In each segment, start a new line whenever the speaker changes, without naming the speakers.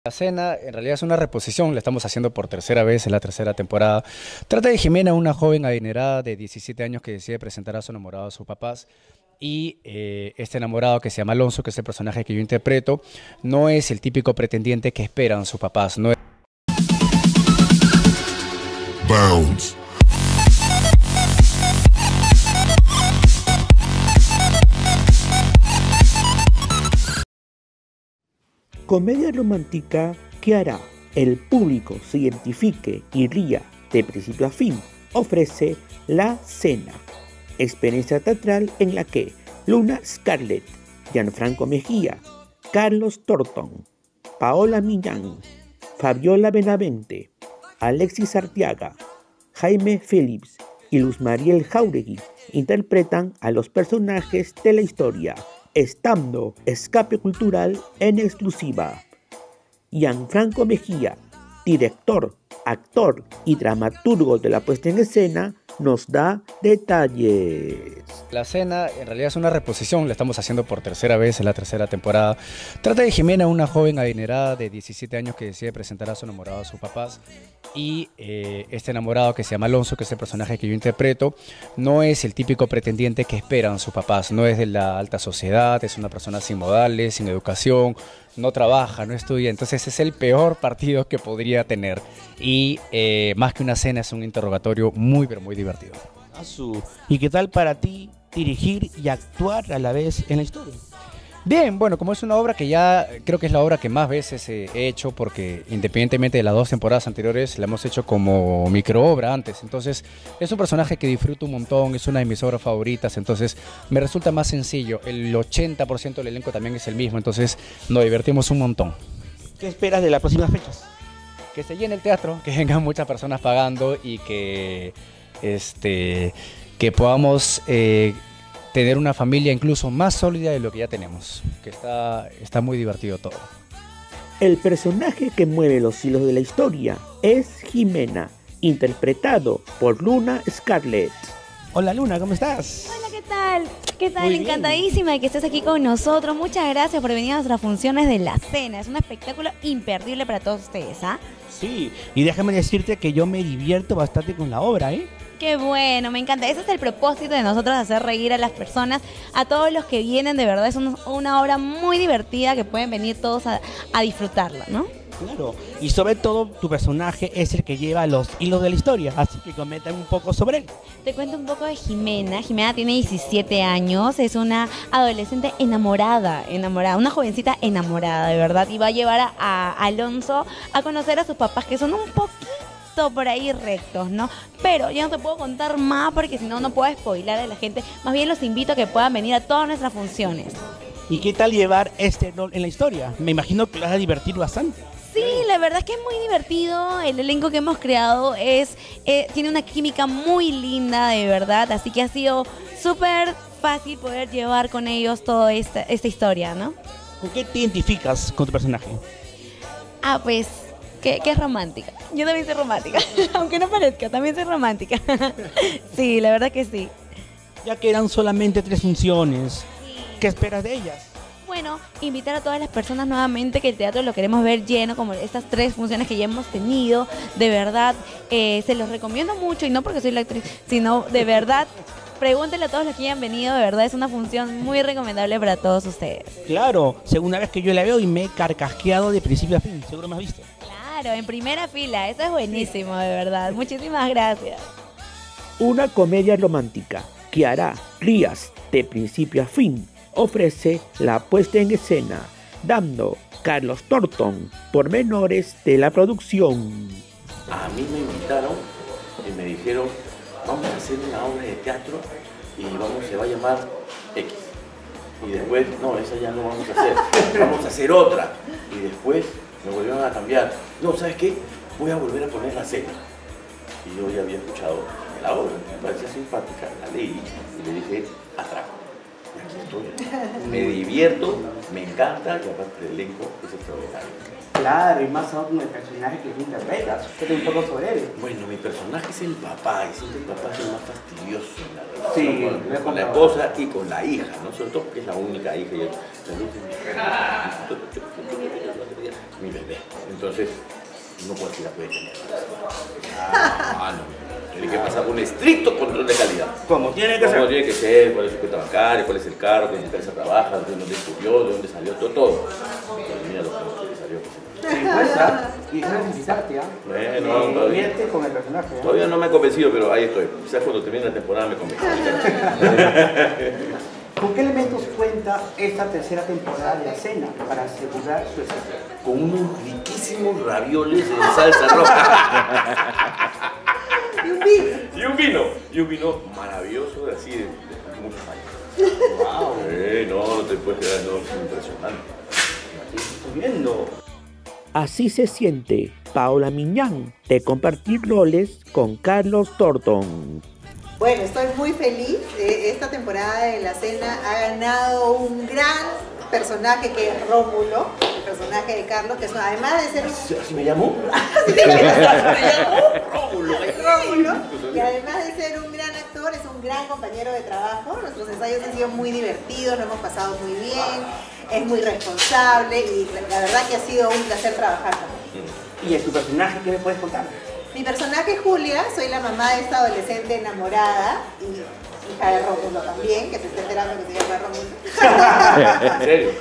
La cena en realidad es una reposición, la estamos haciendo por tercera vez en la tercera temporada. Trata de Jimena, una joven adinerada de 17 años que decide presentar a su enamorado a sus papás. Y este enamorado, que se llama Alonso, que es el personaje que yo interpreto, no es el típico pretendiente que esperan sus papás. No es...
Bounce.
Comedia romántica que hará el público se identifique y ría de principio a fin, ofrece La Cena, experiencia teatral en la que Luna Scarlett, Gianfranco Mejía, Carlos Torton, Paola Millán, Fabiola Benavente, Alexis Arteaga, Jaime Phillips y Luz Mariel Jauregui interpretan a los personajes de la historia, estando escape cultural en exclusiva. Gianfranco Mejía, director, actor y dramaturgo de la puesta en escena, nos da detalles.
La cena en realidad es una reposición, la estamos haciendo por tercera vez en la tercera temporada. Trata de Jimena, una joven adinerada de 17 años que decide presentar a su enamorado a sus papás. Y este enamorado, que se llama Alonso, que es el personaje que yo interpreto, no es el típico pretendiente que esperan sus papás. No es de la alta sociedad, es una persona sin modales, sin educación, no trabaja, no estudia. Entonces es el peor partido que podría tener. Y más que una cena, es un interrogatorio muy, pero muy divertido.
¿Y qué tal para ti dirigir y actuar a la vez en la historia?
Bien, bueno, como es una obra que ya creo que es la obra que más veces he hecho, porque independientemente de las 2 temporadas anteriores, la hemos hecho como microobra antes. Entonces es un personaje que disfruto un montón, es una de mis obras favoritas, entonces me resulta más sencillo. El 80% del elenco también es el mismo, entonces nos divertimos un montón.
¿Qué esperas de las próximas fechas?
Que se llene el teatro, que vengan muchas personas pagando y que podamos tener una familia incluso más sólida de lo que ya tenemos, que está muy divertido todo.
El personaje que mueve los hilos de la historia es Jimena, interpretado por Luna Scarlett.
Hola Luna, ¿cómo estás?
Hola, ¿qué tal? ¿Qué tal?
Muy bien.
Encantadísima de que estés aquí con nosotros. Muchas gracias por venir a nuestras funciones de La Cena. Es un espectáculo imperdible para todos ustedes, ¿ah?
Sí, y déjame decirte que yo me divierto bastante con la obra, ¿eh?
Qué bueno, me encanta. Ese es el propósito de nosotros, hacer reír a las personas, a todos los que vienen. De verdad es una obra muy divertida que pueden venir todos a disfrutarla, ¿no?
Claro, y sobre todo tu personaje es el que lleva los hilos de la historia, así que comenta un poco sobre él.
Te cuento un poco de Jimena. Jimena tiene 17 años, es una adolescente enamorada, una jovencita enamorada, de verdad, y va a llevar a Alonso a conocer a sus papás, que son un poquito por ahí rectos, ¿no? Pero ya no te puedo contar más porque si no, no puedo spoilar a la gente. Más bien los invito a que puedan venir a todas nuestras funciones.
¿Y qué tal llevar este rol en la historia? Me imagino que lo vas a divertir bastante.
Sí, la verdad es que es muy divertido. El elenco que hemos creado tiene una química muy linda, de verdad. Así que ha sido súper fácil poder llevar con ellos toda esta historia, ¿no?
¿Con qué te identificas con tu personaje?
Ah, pues, que es romántica. Yo también soy romántica. Aunque no parezca, también soy romántica. Sí, la verdad que sí.
Ya que eran solamente 3 funciones, ¿qué esperas de ellas?
Bueno, invitar a todas las personas nuevamente, que el teatro lo queremos ver lleno, como estas 3 funciones que ya hemos tenido. De verdad, se los recomiendo mucho, y no porque soy la actriz, sino de verdad, pregúntenle a todos los que hayan venido, de verdad es una función muy recomendable para todos ustedes.
Claro, segunda vez que yo la veo y me he carcasqueado de principio a fin, seguro me has visto.
Claro, en primera fila, eso es buenísimo, de verdad. Muchísimas gracias.
Una comedia romántica que hará rías de principio a fin, ofrece la puesta en escena, dando Carlos Torton pormenores de la producción.
A mí me invitaron y me dijeron, vamos a hacer una obra de teatro y se va a llamar X. Y después, no, esa ya no vamos a hacer, vamos a hacer otra. Y después me volvieron a cambiar. No, ¿sabes qué? Voy a volver a poner La Cena. Y yo ya había escuchado la obra, me parecía simpática, la leí y le dije, atraco. Y aquí estoy. Me divierto, me encanta y aparte el elenco es extraordinario.
Claro, y más aún con el personaje que tú interpretas. Cuéntame un poco sobre él.
Bueno, mi personaje es el papá, y siempre el papá es el más fastidioso en la relación
Sí,
con la esposa y con la hija, ¿no? Sobre todo porque es la única hija y mi bebé. Entonces, no cualquiera puede tener. No. Tiene que pasar por un estricto control de calidad.
Como tiene que ser.
Como tiene que ser, cuál es su cuenta bancaria, cuál es el carro, con qué empresa trabaja, de dónde estudió, de dónde salió, todo. Pero mira lo que salió.
Sin fuerza y no necesitarte, ¿ah?
Bueno, todavía.
Miente con el personaje.
Todavía no me he convencido, pero ahí estoy. Quizás cuando termine la temporada me convenzo.
¿Con qué elementos cuenta esta tercera temporada de La Cena para asegurar su éxito?
Con unos riquísimos ravioles en salsa roja. Y un vino maravilloso, así de muchos años.
¡Wow!
No te puedes quedar, no, es impresionante.
Estoy viendo.
Así se siente Paola Miñán de compartir roles con Carlos Thornton.
Bueno, estoy muy feliz. Esta temporada de La Cena ha ganado un gran personaje que es Rómulo, el personaje de Carlos, que además de ser un...
¿Así me llamó?
Rómulo. Y además de ser un gran actor, es un gran compañero de trabajo. Nuestros ensayos han sido muy divertidos, lo hemos pasado muy bien, es muy responsable y la verdad que ha sido un placer trabajar con él.
¿Y en tu personaje qué me puedes contar?
Mi personaje es Julia, soy la mamá de esta adolescente enamorada y hija de Rómulo también, que se está enterando que se llama Rómulo.
¿En serio?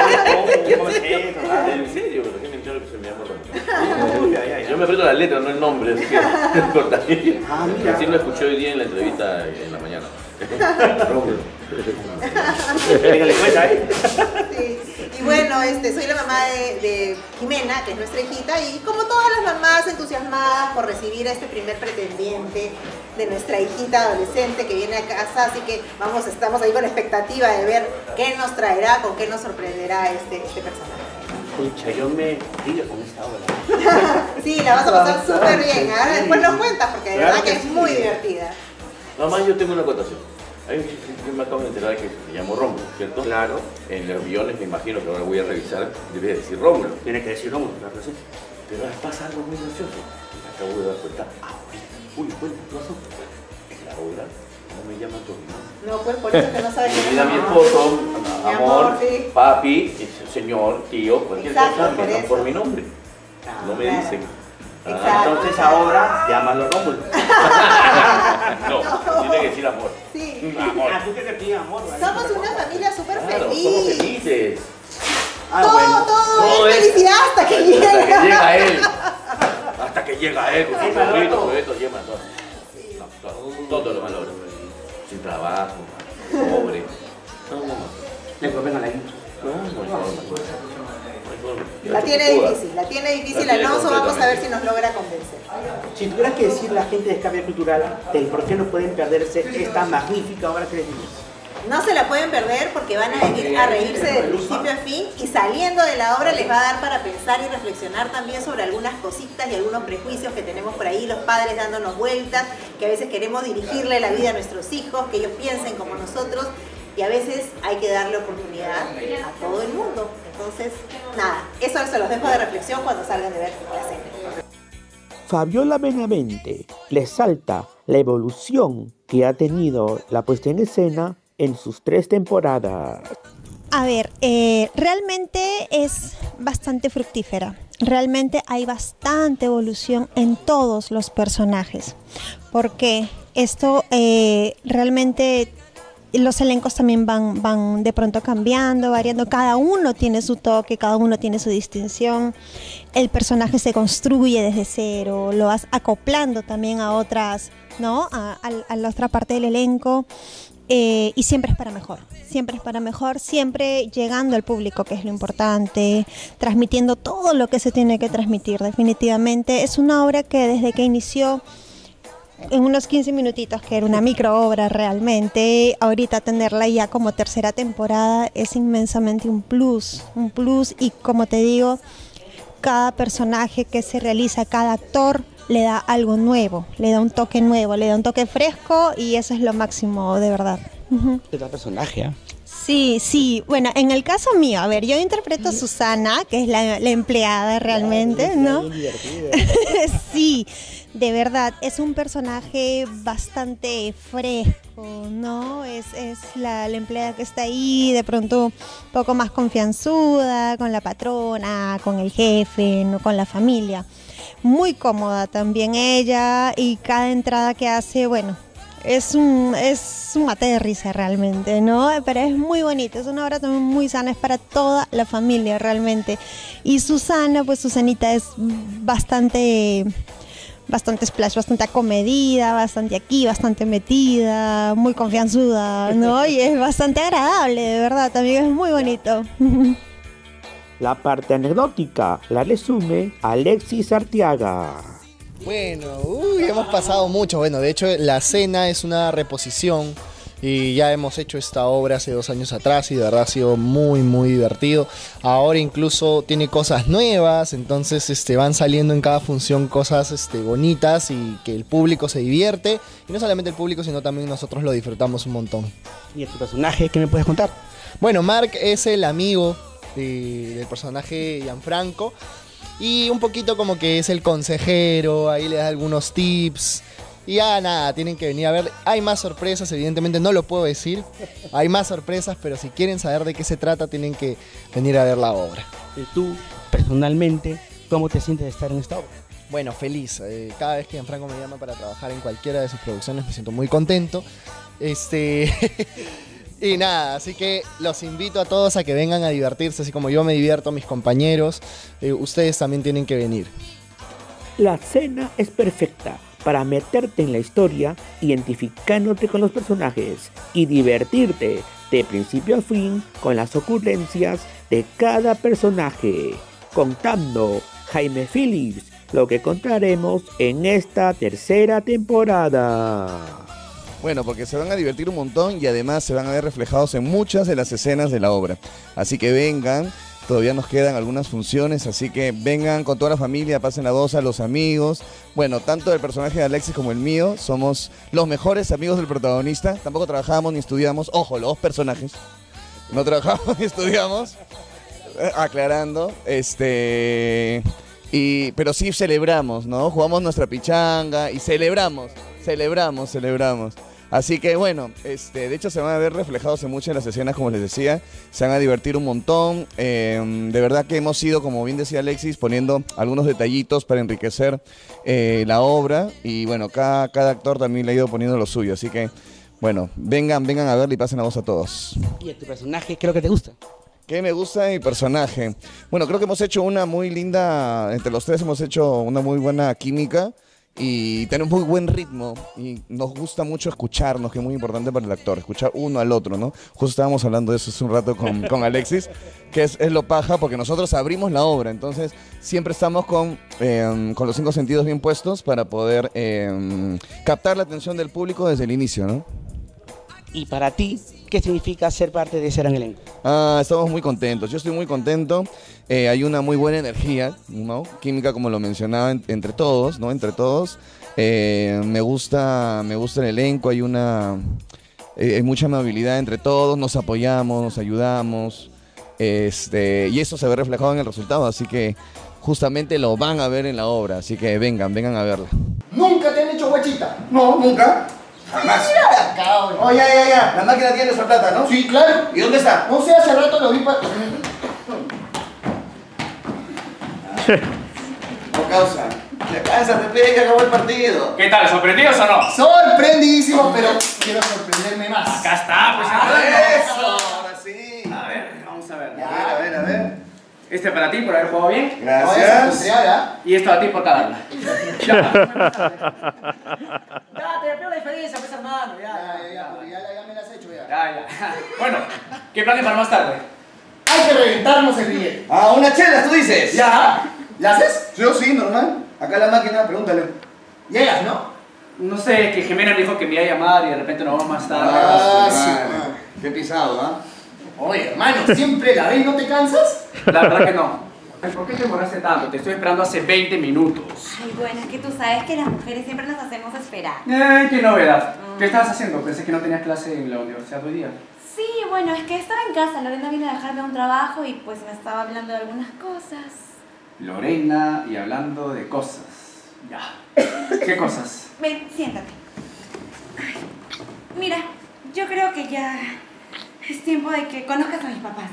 ¿En
¿En serio? ¿Por qué me entero que se me llama Rómulo? Yo me aprieto la letra, no el nombre, así que no importa.
Mira.
Recién lo escuché hoy día en la entrevista en la mañana. Rómulo.
Dígale cuenta, ¿eh?
Sí. Y bueno, soy la mamá de Jimena, que es nuestra hijita, y como todas las mamás entusiasmadas por recibir a este primer pretendiente de nuestra hijita adolescente que viene a casa, así que estamos ahí con expectativa de ver qué nos traerá, con qué nos sorprenderá este personaje.
Pucha, yo me río con esta obra.
Sí, la vas a pasar súper bien, ahora después lo cuentas porque de
Claro
verdad que
que
es
sí.
muy divertida.
Mamá, yo tengo una acotación. Yo me acabo de enterar que me llamo Rómulo, ¿cierto?
Claro.
En los guiones me imagino que ahora voy a revisar, debe decir Rómulo.
Tiene que decir Rómulo, claro que sí.
Pero ahora pasa algo muy gracioso. Me acabo de dar cuenta. Uy, cuenta, ¿qué pasó? En la obra no me llaman por mi nombre.
No, pues por eso que no sabes
Me
quién
mira
es
mi
mamá.
esposo,
Mi
amor,
sí.
papi, señor, tío, cualquier
Exacto,
cosa,
por
me llaman
eso.
por mi nombre. No me
claro.
dicen.
Exacto.
Entonces ahora llámalo Rómulo.
No, tiene que decir amor.
Sí.
Amor.
¿Tú qué te pides amor? ¿vale?
Somos una familia súper
Claro,
feliz.
somos felices.
Todo es
es-
felicidad hasta que
Hasta que
llega.
llega él. Hasta que llega él con sus
Él valora
perritos,
todo.
perritos, lleva todo lo valora. Sin trabajo, pobre.
Le convenga la guita.
La tiene difícil Alonso, vamos a ver si nos logra convencer.
Si tuvieras que decir a la gente de Escapia Cultural del por qué no pueden perderse esta magnífica obra que les digo.
No se la pueden perder porque van a venir a reírse de principio a fin y saliendo de la obra les va a dar para pensar y reflexionar también sobre algunas cositas y algunos prejuicios que tenemos por ahí, los padres dándonos vueltas, que a veces queremos dirigirle la vida a nuestros hijos, que ellos piensen como nosotros y a veces hay que darle oportunidad a todo el mundo. Entonces, nada, eso se los dejo de reflexión cuando salgan de ver La Cena.
Fabiola Benavente resalta la evolución que ha tenido la puesta en escena en sus 3 temporadas.
A ver, realmente es bastante fructífera. Realmente hay bastante evolución en todos los personajes. Porque esto realmente los elencos también van de pronto cambiando, variando. Cada uno tiene su toque, cada uno tiene su distinción. El personaje se construye desde cero, lo vas acoplando también a otras, ¿no? A la otra parte del elenco. Y siempre es para mejor, siempre llegando al público, que es lo importante, transmitiendo todo lo que se tiene que transmitir. Definitivamente es una obra que desde que inició en unos 15 minutitos, que era una micro obra realmente, ahorita tenerla ya como tercera temporada es inmensamente un plus, y como te digo, cada personaje que se realiza, cada actor le da algo nuevo, le da un toque nuevo, le da un toque fresco y eso es lo máximo de verdad.
¿Qué tal personaje?
Sí. Bueno, en el caso mío, a ver, yo interpreto a Susana, que es la empleada realmente, ¿no? Sí, de verdad, es un personaje bastante fresco, ¿no? Es la empleada que está ahí, de pronto un poco más confianzuda, con la patrona, con el jefe, ¿no? Con la familia. Muy cómoda también ella, y cada entrada que hace, bueno, es un aterriza realmente, ¿no? Pero es muy bonito, es una obra también muy sana, es para toda la familia realmente. Y Susana, pues Susanita es bastante splash, bastante acomedida, bastante aquí, bastante metida, muy confianzuda, ¿no? Y es bastante agradable, de verdad, también es muy bonito.
La parte anecdótica la resume Alexis Arteaga.
Bueno, hemos pasado mucho. Bueno, de hecho La Cena es una reposición y ya hemos hecho esta obra hace 2 años atrás y de verdad ha sido muy muy divertido. Ahora incluso tiene cosas nuevas, entonces van saliendo en cada función cosas bonitas y que el público se divierte. Y no solamente el público, sino también nosotros lo disfrutamos un montón.
¿Y de tu personaje qué me puedes contar?
Bueno, Mark es el amigo del personaje Gianfranco. Y un poquito como que es el consejero, ahí le da algunos tips. Y ya nada, tienen que venir a ver. Hay más sorpresas, evidentemente no lo puedo decir. Hay más sorpresas, pero si quieren saber de qué se trata, tienen que venir a ver la obra.
¿Y tú, personalmente, cómo te sientes de estar en esta obra?
Bueno, feliz. Cada vez que Gianfranco me llama para trabajar en cualquiera de sus producciones me siento muy contento. Y nada, así que los invito a todos a que vengan a divertirse, así como yo me divierto, mis compañeros, ustedes también tienen que venir.
La Cena es perfecta para meterte en la historia, identificándote con los personajes y divertirte de principio a fin con las ocurrencias de cada personaje. Contando Jaime Phillips, lo que contaremos en esta tercera temporada.
Bueno, porque se van a divertir un montón y además se van a ver reflejados en muchas de las escenas de la obra. Así que vengan, todavía nos quedan algunas funciones, así que vengan con toda la familia, pasen la voz a los amigos. Bueno, tanto el personaje de Alexis como el mío somos los mejores amigos del protagonista. Tampoco trabajamos ni estudiamos, ojo, los dos personajes. No trabajamos ni estudiamos, aclarando, pero sí celebramos, ¿no? Jugamos nuestra pichanga y celebramos. Así que bueno, de hecho se van a ver reflejados en muchas de las escenas, como les decía, se van a divertir un montón. De verdad que hemos ido, como bien decía Alexis, poniendo algunos detallitos para enriquecer la obra, y bueno, cada actor también le ha ido poniendo lo suyo, así que bueno, vengan a verla y pasen la voz a todos.
¿Y a tu personaje qué es lo que te gusta?
¿Qué me gusta de mi personaje? Bueno, creo que hemos hecho una muy linda, entre los tres hemos hecho una muy buena química. Y tenemos muy buen ritmo y nos gusta mucho escucharnos, que es muy importante para el actor, escuchar uno al otro, ¿no? Justo estábamos hablando de eso hace un rato con Alexis, que es lo paja, porque nosotros abrimos la obra, entonces siempre estamos con los 5 sentidos bien puestos para poder captar la atención del público desde el inicio, ¿no?
Y para ti, ¿qué significa ser parte de ese gran elenco?
Estamos muy contentos, yo estoy muy contento. Hay una muy buena energía, ¿no? Química, como lo mencionaba, entre todos, ¿no? Entre todos. Me gusta el elenco, hay mucha amabilidad entre todos, nos apoyamos, nos ayudamos, y eso se ve reflejado en el resultado, así que justamente lo van a ver en la obra, así que vengan a verla.
¿Nunca te han hecho guachita?
No, nunca. Jamás.
Oh, ya.
La máquina tiene esa plata, ¿no?
Sí, claro.
¿Y dónde está?
No sé, hace rato lo vi para...
No causa. Ya cánsate, pe, ya acabó el partido.
¿Qué tal? ¿Sorprendidos o no?
Sorprendidísimo, pero quiero sorprenderme más.
Acá está, pues.
Eso, ahora sí.
A ver, vamos a ver.
A ver.
Este para ti por haber jugado bien.
Gracias.
Y esto a ti por cagarla. Ya, te veo la diferencia, pues, hermano.
Ya me la has hecho, ya.
Ya. Bueno, ¿qué planes para más tarde?
Hay que reventarnos el billete.
Unas chelas, tú dices.
Ya. ¿La haces?
Yo sí, normal. Acá la máquina, pregúntale.
Llegas, ¿no?
No sé, que Jimena me dijo que me iba a llamar y de repente nos vamos más tarde.
Sí. Qué pisado, ¿ah?
Oye, hermano, ¿siempre la ves? ¿No te cansas?
La verdad que no. ¿Por qué te demoraste tanto? Te estoy esperando hace 20 minutos.
Ay, bueno, es que tú sabes que las mujeres siempre nos hacemos esperar.
¡Qué novedad! ¿Qué estabas haciendo? Pensé que no tenías clase en la universidad hoy día.
Sí, bueno, es que estaba en casa. Lorena vino a dejarme un trabajo y pues me estaba hablando de algunas cosas.
Lorena y hablando de cosas. Ya. ¿Qué cosas?
Ven, siéntate. Ay, mira, yo creo que ya es tiempo de que conozcas a mis papás.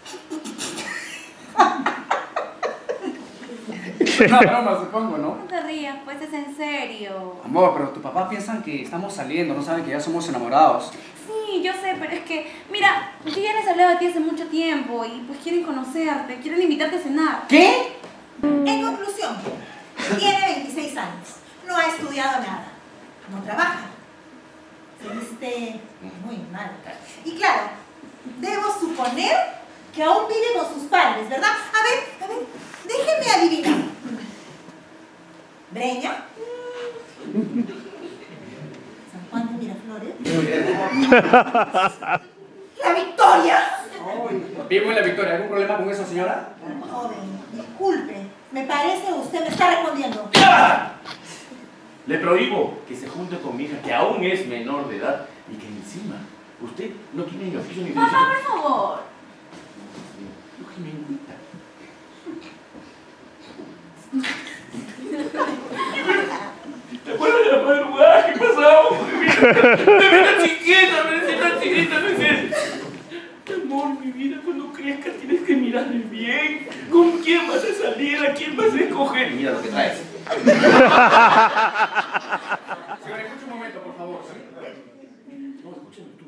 Una broma, supongo, ¿no?
No te rías, pues es en serio.
Amor, pero tus papás piensan que estamos saliendo, no saben que ya somos enamorados.
Sí, yo sé, pero es que, mira, yo ya les hablaba de ti hace mucho tiempo y pues quieren conocerte, quieren invitarte a cenar.
¿Qué?
En conclusión, tiene 26 años, no ha estudiado nada, no trabaja, se viste muy mal. Y claro, debo suponer que aún vive con sus padres, ¿verdad? A ver, déjenme adivinar. ¿Breña? ¿San Juan de Miraflores? ¿La Victoria?
¿Vivo en la Victoria? ¿Algún problema con eso, señora?
Joven, disculpe, me parece usted me está respondiendo.
Le prohíbo que se junte con mi hija, que aún es menor de edad, y que encima usted no tiene ni oficio ni
Papá,
derecho.
por favor.
¿Te acuerdas de la madrugada que pasamos? Me ves chiquita, me ves chiquita, me ves. Amor, mi vida, cuando crezcas tienes que mirarme bien. ¿Con quién vas a salir? ¿A quién vas a escoger? Mira lo que traes.
Señora, escucha un momento, por favor.
No, escúchame tú.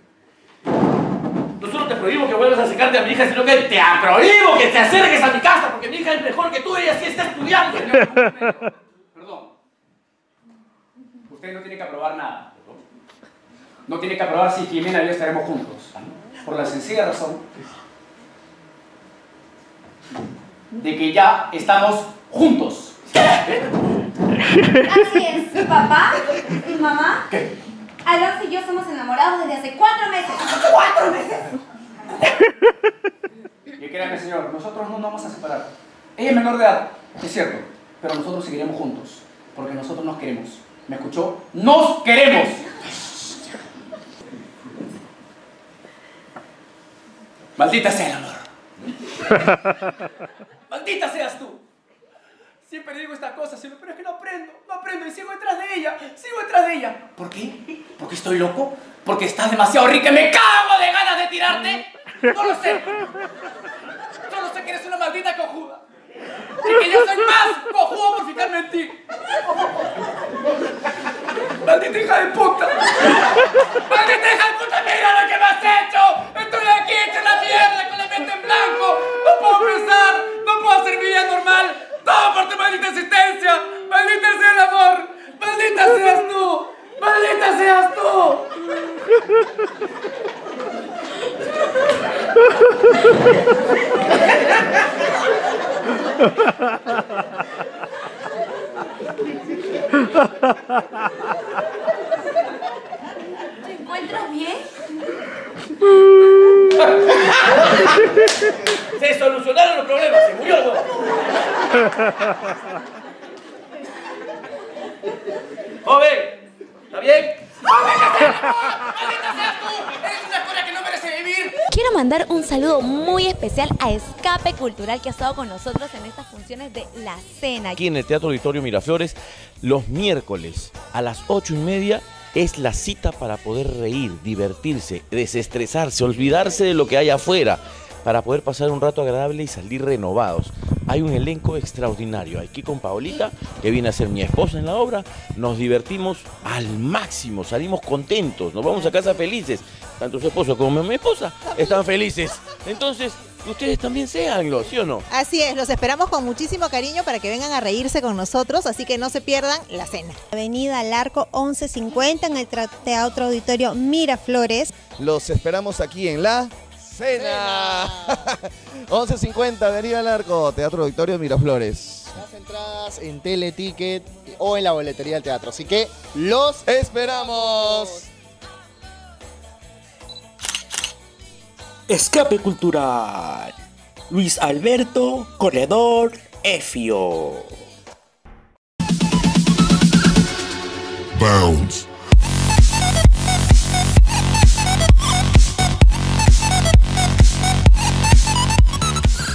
No solo te prohíbo que vuelvas a acercarte a mi hija, sino que te prohíbo que te acerques a mi casa, porque mi hija es mejor que tú, ella sí está estudiando.
Perdón. Usted no tiene que aprobar nada. No tiene que aprobar si Jimena y yo estaremos juntos. Por la sencilla razón de que ya estamos juntos.
Así es, papá y mamá.
¿Qué?
Alonso y yo somos enamorados desde hace 4 meses.
¿4 meses?
Y créame, señor, nosotros no nos vamos a separar. Ella es menor de edad, es cierto, pero nosotros seguiremos juntos, porque nosotros nos queremos. ¿Me escuchó? ¡Nos queremos! Maldita sea el amor. Maldita seas tú. Siempre digo esta cosa, pero es que no aprendo y sigo detrás de ella, ¿Por qué? ¿Porque estoy loco? ¿Porque estás demasiado rica y me cago de ganas de tirarte? No lo sé. Solo sé que eres una maldita cojuda. Y que yo soy más cojudo por fijarme en ti. ¡Maldita hija de puta! ¡Maldita hija de puta! ¡Mira lo que me has hecho! Estoy aquí hecha la mierda con la mente en blanco. No puedo pensar, no puedo hacer mi vida normal. Todo por tu maldita existencia. ¡Maldita sea el amor! ¡Maldita seas tú! ¡Maldita seas tú!
¿Te encuentras bien?
Se solucionaron los problemas, se murió el huevo. Joven, ¿está bien?
¡Maldita seas tú! ¡Eres una escuela que no merece vivir! Quiero mandar un saludo muy especial a Escape Cultural, que ha estado con nosotros en estas funciones de La Cena.
Aquí en el Teatro Auditorio Miraflores, los miércoles a las 8:30 es la cita para poder reír, divertirse, desestresarse, olvidarse de lo que hay afuera, para poder pasar un rato agradable y salir renovados. Hay un elenco extraordinario. Aquí con Paolita, que viene a ser mi esposa en la obra, nos divertimos al máximo, salimos contentos, nos vamos a casa felices. Tanto su esposo como mi esposa están felices. Entonces, ustedes también séanlo, ¿sí o no?
Así es, los esperamos con muchísimo cariño para que vengan a reírse con nosotros, así que no se pierdan La Cena.
Avenida Larco 1150 en el Teatro Auditorio Miraflores.
Los esperamos aquí en La Cena. 11:50, Avenida Larco, Teatro Auditorio Miraflores.
Las entradas en Teleticket o en la boletería del teatro, así que los
esperamos.
Escape Cultural. Luis Alberto Corredor Efio.
Bounce.